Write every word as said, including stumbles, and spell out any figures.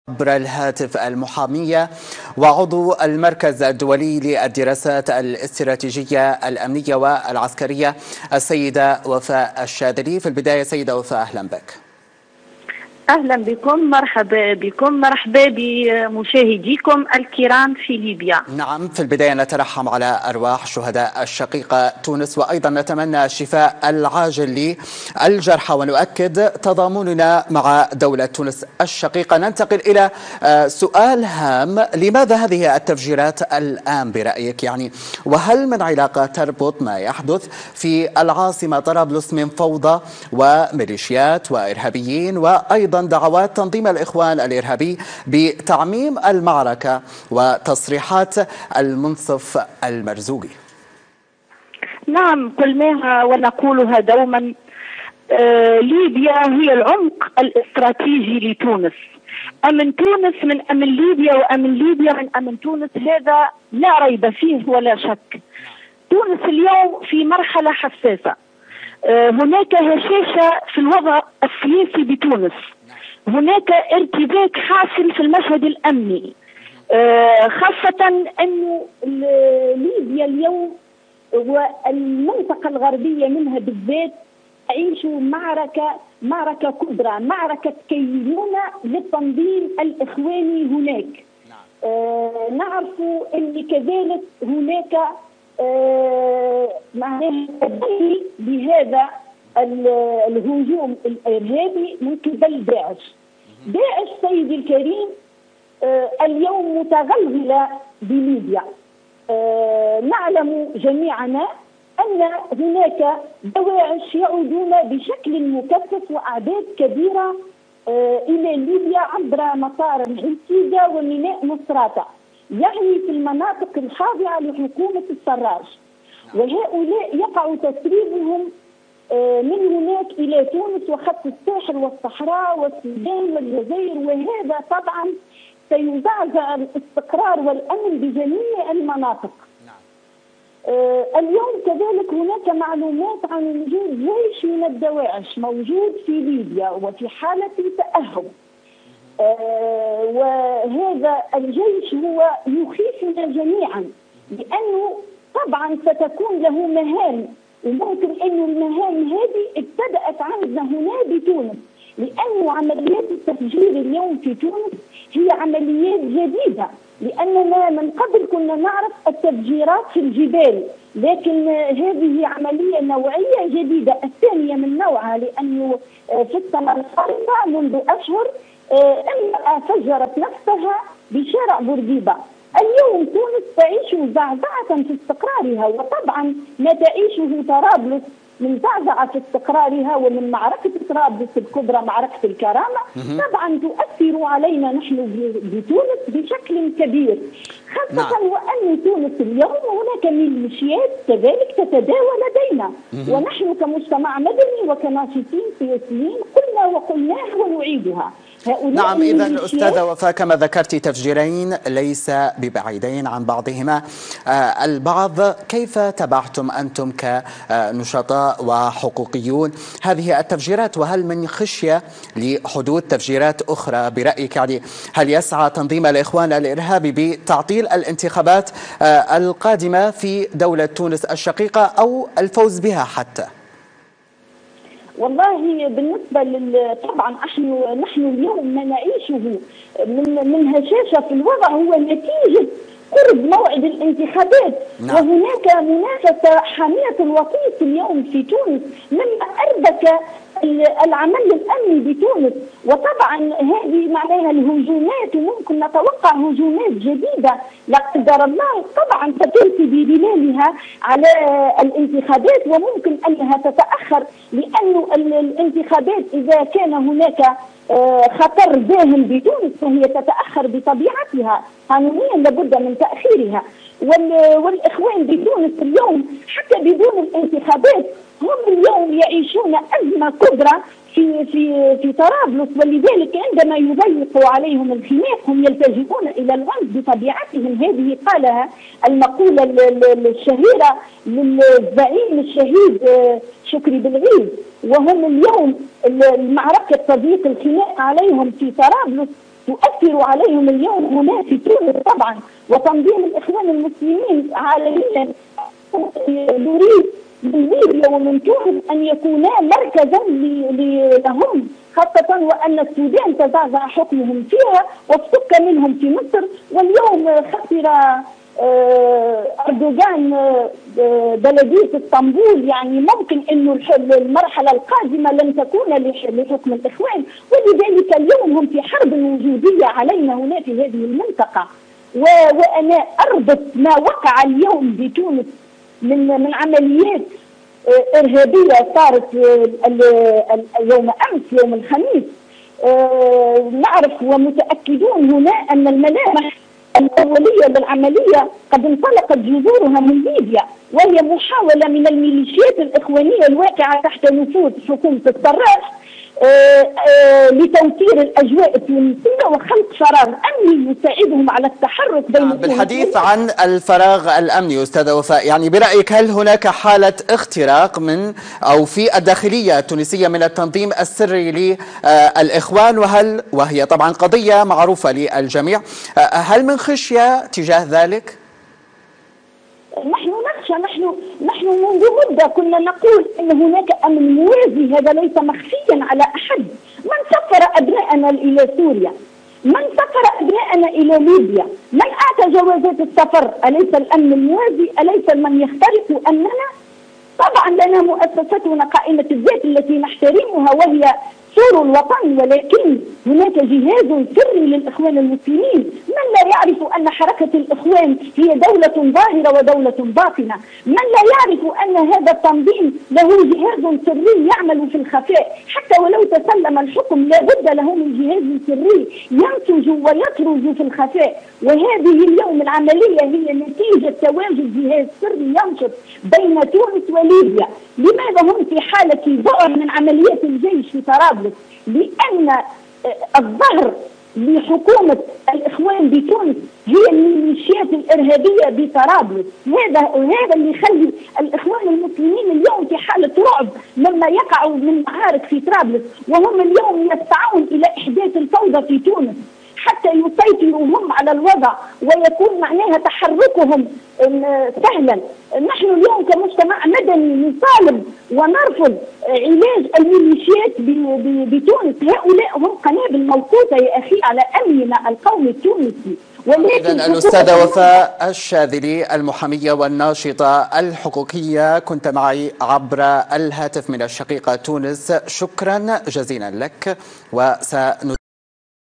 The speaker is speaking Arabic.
عبر الهاتف المحامية وعضو المركز الدولي للدراسات الاستراتيجية الأمنية والعسكرية السيدة وفاء الشاذلي. في البداية سيدة وفاء، أهلا بك. أهلا بكم، مرحبا بكم، مرحبا بمشاهديكم الكرام في ليبيا. نعم، في البداية نترحم على أرواح شهداء الشقيقة تونس، وأيضا نتمنى الشفاء العاجل للجرحى، ونؤكد تضامننا مع دولة تونس الشقيقة. ننتقل إلى سؤال هام: لماذا هذه التفجيرات الآن برأيك؟ يعني وهل من علاقة تربط ما يحدث في العاصمة طرابلس من فوضى وميليشيات وإرهابيين، وأيضا دعوات تنظيم الإخوان الإرهابي بتعميم المعركة وتصريحات المنصف المرزوقي؟ نعم، قلناها ونقولها دوما. آه ليبيا هي العمق الاستراتيجي لتونس. أمن تونس من أمن ليبيا، وأمن ليبيا من أمن تونس، هذا لا ريب فيه ولا شك. تونس اليوم في مرحلة حساسة. آه هناك هشاشة في الوضع السياسي بتونس، هناك ارتباك حاصل في المشهد الأمني، آه خاصة أن ليبيا اليوم والمنطقة الغربية منها بالذات تعيش معركة معركة كبرى، معركة كينونة للتنظيم الإخواني هناك. آه نعرف أن كذلك هناك آه معناه بهذا الهجوم الإرهابي من قبل داعش. داعش سيدي الكريم آه اليوم متغلغلة بليبيا. آه نعلم جميعنا أن هناك دواعش يعودون بشكل مكثف وأعداد كبيرة آه إلى ليبيا عبر مطار العنتيجة وميناء مصراتة، يعني في المناطق الخاضعة لحكومة السراج، وهؤلاء يقع تسريبهم من هناك إلى تونس وخط الساحل والصحراء والسودان والجزائر، وهذا طبعا سيزعزع الاستقرار والأمن بجميع المناطق. آه اليوم كذلك هناك معلومات عن وجود جيش من الدواعش موجود في ليبيا وفي حالة تأهب. آه وهذا الجيش هو يخيفنا جميعا، لأنه طبعا ستكون له مهام، وممكن أن المهام هذه ابتدأت عندنا هنا بتونس، لأن عمليات التفجير اليوم في تونس هي عمليات جديدة، لأننا من قبل كنا نعرف التفجيرات في الجبال، لكن هذه عملية نوعية جديدة الثانية من نوعها، لأنه في السنة السابقة منذ أشهر امرأة فجرت نفسها بشارع بورقيبة. اليوم تونس تعيش زعزعة في استقرارها، وطبعا ما تعيشه طرابلس من زعزعة في استقرارها ومن معركة طرابلس الكبرى معركة الكرامة طبعا تؤثر علينا نحن بتونس بشكل كبير، خاصة نعم. وأن تونس اليوم هناك ميليشيات كذلك تتداول لدينا، ونحن كمجتمع مدني وكناشطين سياسيين قلنا وقلناها ونعيدها. نعم، إذا أستاذة وفاء كما ذكرت تفجيرين ليس ببعيدين عن بعضهما آه البعض. كيف تابعتم أنتم كنشطاء وحقوقيون هذه التفجيرات، وهل من خشية لحدوث تفجيرات أخرى برأيك؟ يعني هل يسعى تنظيم الإخوان الإرهابي بتعطيل الانتخابات آه القادمة في دولة تونس الشقيقة أو الفوز بها حتى؟ والله بالنسبة لل... طبعا نحن نحن اليوم ما نعيشه من من هشاشة في الوضع هو نتيجة قرب موعد الانتخابات. نعم. وهناك منافسة حامية الوطيس اليوم في تونس مما أربك العمل الأمني بتونس، وطبعا هذه معناها الهجومات، وممكن نتوقع هجومات جديدة لا قدر الله طبعا ستلقي بظلالها على الانتخابات، وممكن أنها تتأخر، لأن الانتخابات إذا كان هناك خطر داهم بتونس فهي تتأخر بطبيعتها قانونيا، لابد من تأخيرها. والإخوان بتونس اليوم حتى بدون الانتخابات هم اليوم يعيشون أزمة كبرى في في في طرابلس، ولذلك عندما يضيقوا عليهم الخناق هم يلتجئون إلى العنف بطبيعتهم. هذه قالها المقولة الشهيرة للزعيم الشهيد شكري بالغيث، وهم اليوم المعركة تضييق الخناق عليهم في طرابلس تؤثر عليهم اليوم هنا في تونس طبعا. وتنظيم الإخوان المسلمين عالميا يريد من ليبيا ومن تونس أن يكونا مركزا لهم، خاصة وأن السودان تزعزع حكمهم فيها وافتك منهم في مصر. واليوم خسر أردوغان بلدية اسطنبول، يعني ممكن أنه المرحلة القادمة لن تكون لحكم الإخوان، ولذلك اليوم هم في حرب وجودية علينا هنا في هذه المنطقة. وأنا أربط ما وقع اليوم بتونس من من عمليات إرهابية صارت يوم أمس يوم الخميس. نعرف ومتأكدون هنا أن الملامح الأولية للعملية قد انطلقت جذورها من ليبيا، وهي محاولة من الميليشيات الإخوانية الواقعة تحت نفوذ حكومة الصراف لتوتير الأجواء التونسية وخلق فراغ أمني يساعدهم على التحرك بين بالحديث عن الفراغ الأمني أستاذة وفاء، يعني برأيك هل هناك حالة اختراق من أو في الداخلية التونسية من التنظيم السري للإخوان، وهل وهي طبعا قضية معروفة للجميع، هل من خشية تجاه ذلك؟ نحن نخشى، نحن نحن منذ مدة كنا نقول أن هناك أمن موازي، هذا ليس مخفيا على أحد. من سفر أبناءنا إلى سوريا؟ من سفر أبناءنا إلى ليبيا؟ من أعطى جوازات السفر؟ أليس الأمن الموازي؟ أليس من يخترق أمننا؟ طبعا لنا مؤسستنا قائمة الذات التي نحترمها وهي سور الوطن، ولكن هناك جهاز سري للإخوان المسلمين. من لا يعرف أن حركة الإخوان هي دولة ظاهرة ودولة باطنة؟ من لا يعرف أن هذا التنظيم له جهاز سري يعمل في الخفاء؟ حتى ولو تسلم الحكم لابد له من جهاز سري ينتج ويطرز في الخفاء. وهذه اليوم العملية هي نتيجة تواجد جهاز سري ينشط بين تونس وليبيا. لماذا هم في حالة ذعر من عمليات الجيش في طرابلس؟ لأن الظهر لحكومة الإخوان بتونس هي الميليشيات الإرهابية بطرابلس. هذا هذا اللي يخلي الإخوان المسلمين اليوم في حالة رعب لما يقعوا من معارك في طرابلس، وهم اليوم يسعون إلى إحداث الفوضى في تونس حتى يسيطروا هم على الوضع ويكون معناها تحركهم سهلا. نحن اليوم كمجتمع مدني نطالب ونرفض علاج الميليشيات بتونس. هؤلاء هم قنابل موقوتة يا أخي على أمننا القومي التونسي. إذن الأستاذة وفاء الشاذلي المحامية والناشطة الحقوقية كنت معي عبر الهاتف من الشقيقة تونس، شكرا جزيلا لك. وسن